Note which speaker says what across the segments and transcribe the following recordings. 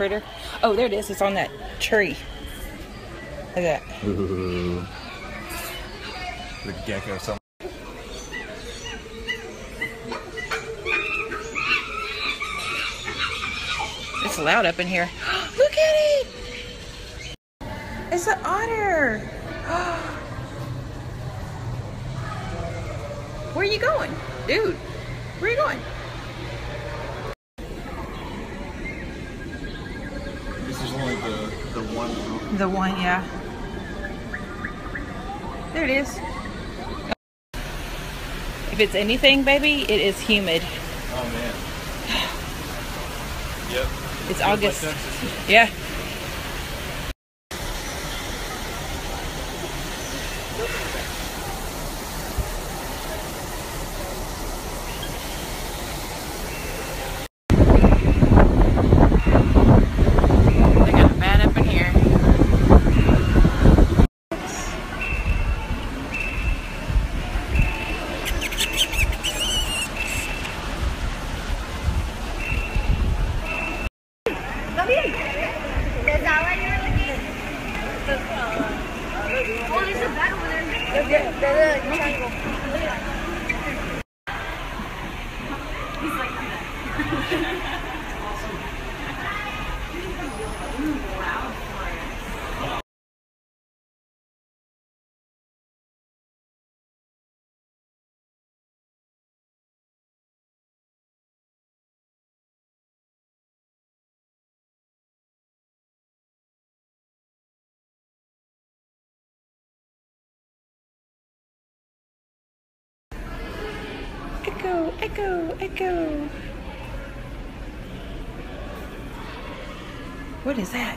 Speaker 1: critter. Oh, there it is. It's on that tree. Look at that.
Speaker 2: Ooh. The gecko. Something.
Speaker 1: It's loud up in here. Look at it! It's an otter. Where are you going? Dude, where are you going?
Speaker 2: This is only the one.
Speaker 1: The one, yeah. There it is. If it's anything, baby, it is humid.
Speaker 2: Oh man. Yep.
Speaker 1: It's August. Yeah. They got a bat up in here. Echo, echo, echo. What is that?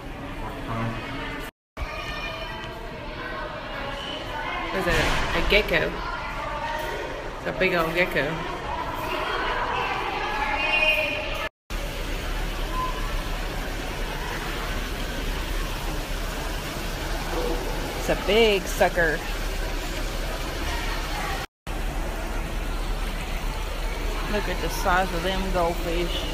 Speaker 1: There's a gecko. It's a big old gecko. It's a big sucker. Look at the size of them goldfish.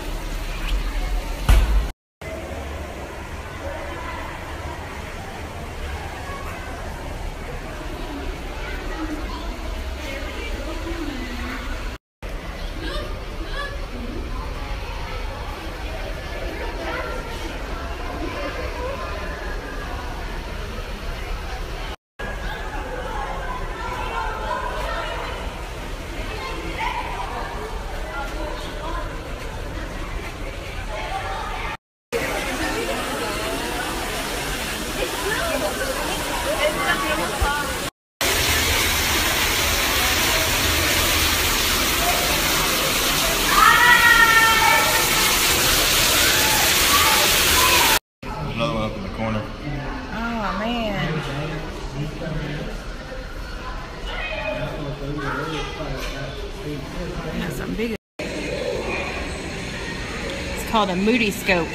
Speaker 2: Another one up in the corner.
Speaker 1: Oh man. That's something big. It's called a Moody scope.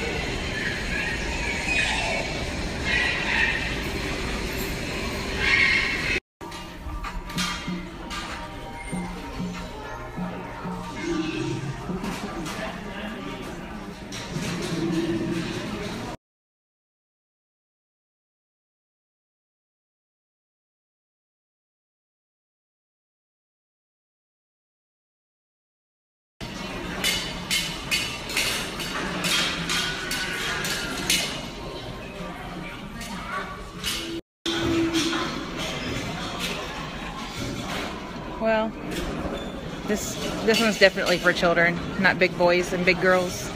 Speaker 1: Well, this one's definitely for children, not big boys and big girls.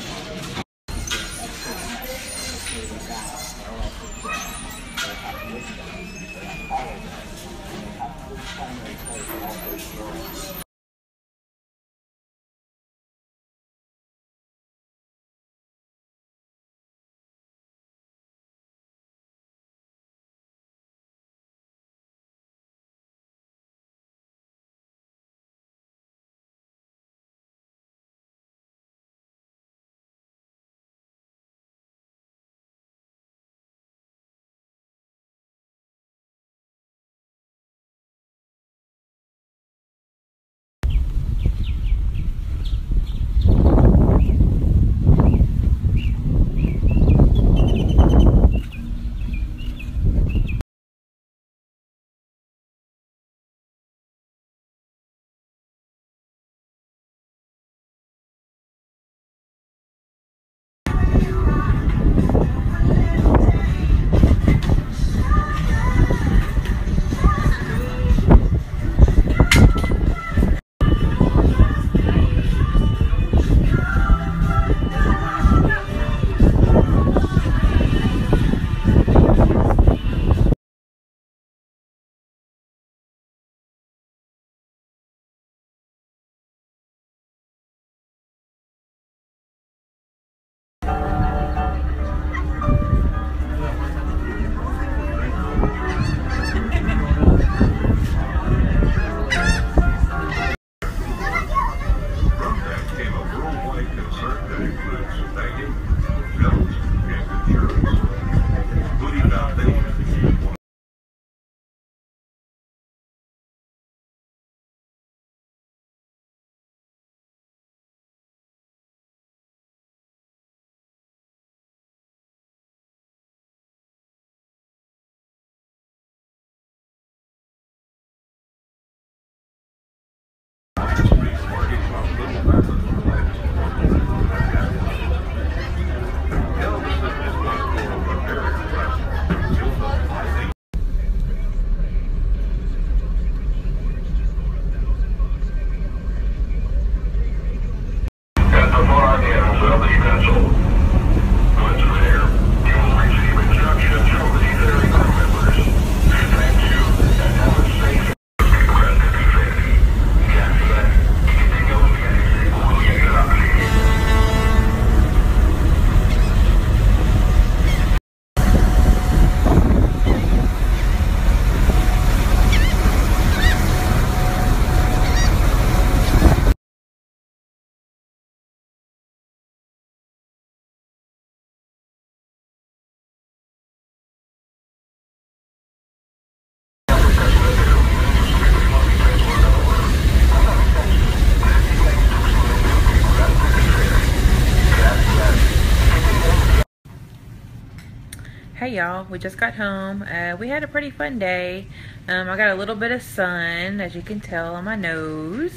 Speaker 1: y'all. We just got home. We had a pretty fun day. I got a little bit of sun, as you can tell, on my nose.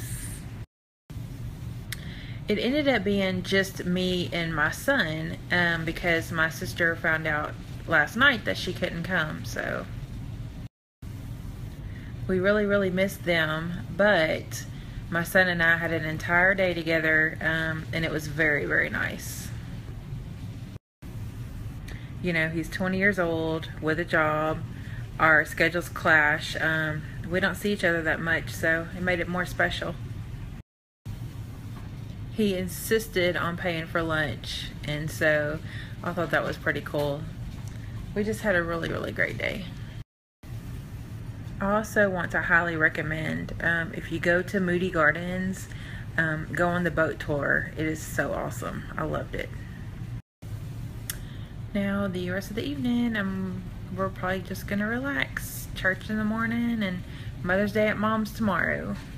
Speaker 1: It ended up being just me and my son, because my sister found out last night that she couldn't come, so we really missed them. But my son and I had an entire day together, and it was very nice. You know, he's 20 years old with a job. Our schedules clash. We don't see each other that much, so it made it more special. He insisted on paying for lunch, and so I thought that was pretty cool. We just had a really great day. I also want to highly recommend, if you go to Moody Gardens, go on the boat tour. It is so awesome. I loved it. Now the rest of the evening, we're probably just gonna relax. Church in the morning and Mother's Day at Mom's tomorrow.